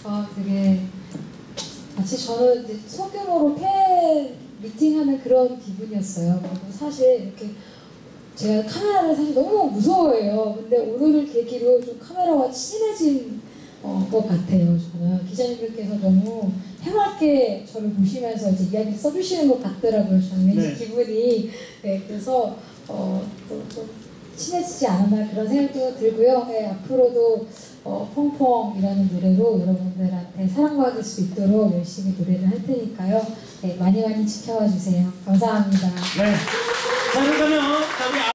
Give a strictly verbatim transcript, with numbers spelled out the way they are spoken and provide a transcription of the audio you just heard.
아, 되게 마치 저는 이제 소규모로 팬 미팅하는 그런 기분이었어요. 그리고 사실 이렇게 제가 카메라를 사실 너무 무서워해요. 근데 오늘을 계기로 좀 카메라와 친해진 어, 것 같아요. 저는 기자님들께서 너무 해맑게 저를 보시면서 이제 이야기 써주시는 것 같더라고요. 저는 네. 기분이 네, 그래서 어, 또, 좀 친해지지 않았나 그런 생각도 들고요. 네, 앞으로도 어, 펑펑이라는 노래로 여러분들한테 사랑받을 수 있도록 열심히 노래를 할 테니까요. 네, 많이 많이 지켜봐 주세요. 감사합니다. 네. 자, 그러면 우리